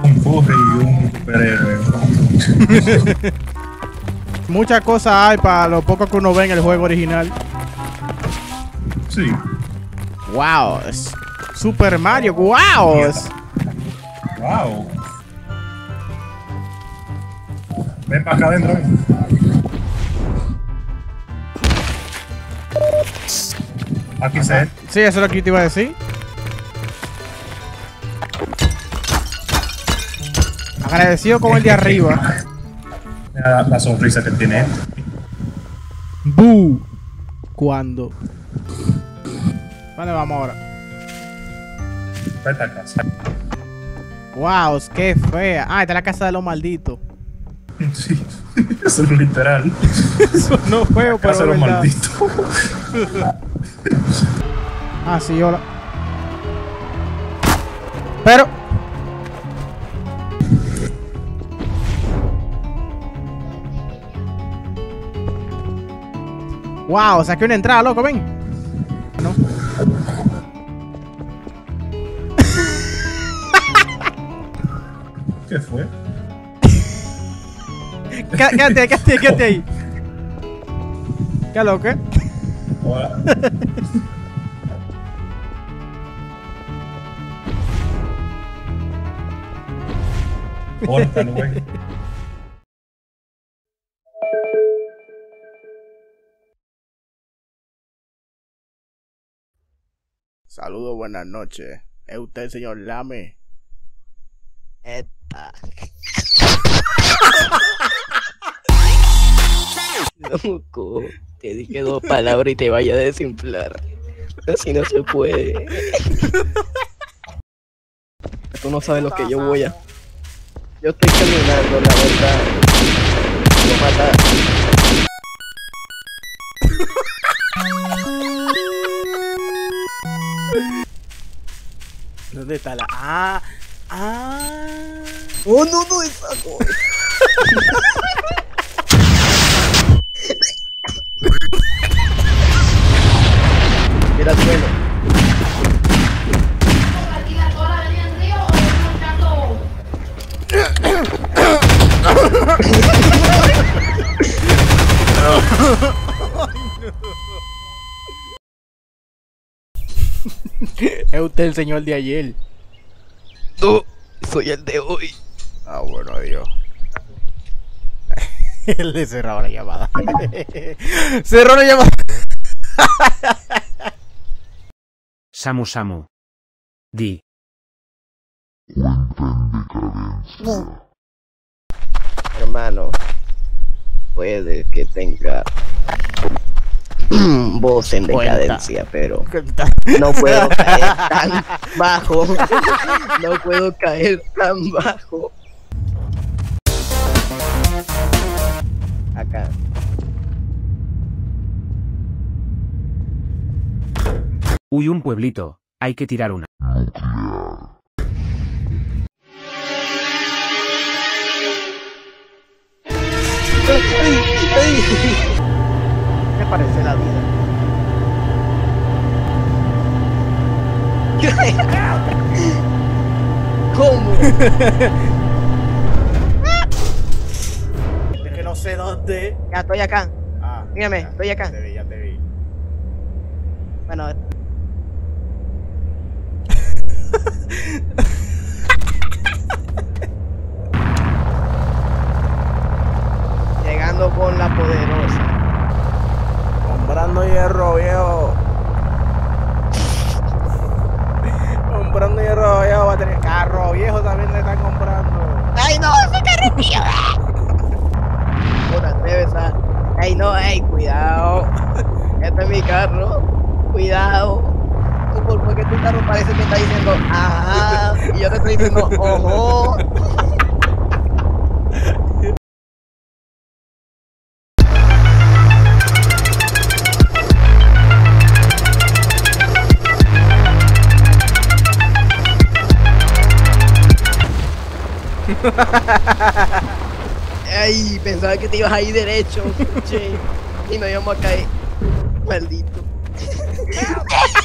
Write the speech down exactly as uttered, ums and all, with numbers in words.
un furry y un superhéroe. Muchas cosas hay para lo poco que uno ve en el juego original. Sí. Wow, es Super Mario, wow. Es... Wow. Ven para acá adentro. Aquí se. Sí, eso es lo que te iba a decir. Agradecido con el de arriba. Mira la, la sonrisa que tiene. Bu. ¿Cuándo? ¿Dónde vamos ahora? Vete a casa. Wow, qué fea. Ah, esta es la casa de los malditos. Sí, eso es literal. Eso no es feo, pero casa de los verdad. malditos. Ah, sí, hola. Pero... Wow, saqué una entrada, loco, ven. No. ¿Qué fue? Quédate, quédate, quédate ahí. ¿Qué loco, eh? Hola. Córtalo, güey. Saludos, buenas noches. ¿Es usted el señor Lame? Eta. Loco, te dije dos palabras y te vaya a desinflar. Así no se puede. Tú no sabes lo que yo voy a... Yo estoy caminando, la verdad. Lo mata. ¿Dónde está la...? Ah, ah. Oh, no, no, esa no. Mira el suelo. Es usted el señor de ayer. No, soy el de hoy. Ah, bueno, adiós. Él le cerraba la llamada. Cerró la llamada. Samu Samu. Di. Hermano, puede que tenga voz en decadencia, pero no puedo caer tan bajo. No puedo caer tan bajo. Acá. Uy, un pueblito. Hay que tirar una. ¿Qué parece la vida? ¿Cómo? Es que no sé dónde. Ya estoy acá. Ah, Mírame, ya, estoy acá. Ya te vi, ya te vi. Bueno. Llegando con la poderosa. Comprando hierro viejo. Comprando hierro viejo. Va a tener carro viejo también le están comprando. ¡Ay, no! ¡Ese carro es mío! Puta, te ves a... ¡Ay, no! ¡Ay, cuidado! Este es mi carro. Cuidado. Tú, por- porque tu carro parece que está diciendo ajá. Y yo te estoy diciendo ojo. Ay, pensaba que te ibas a ir derecho, che, y nos íbamos a caer. Maldito.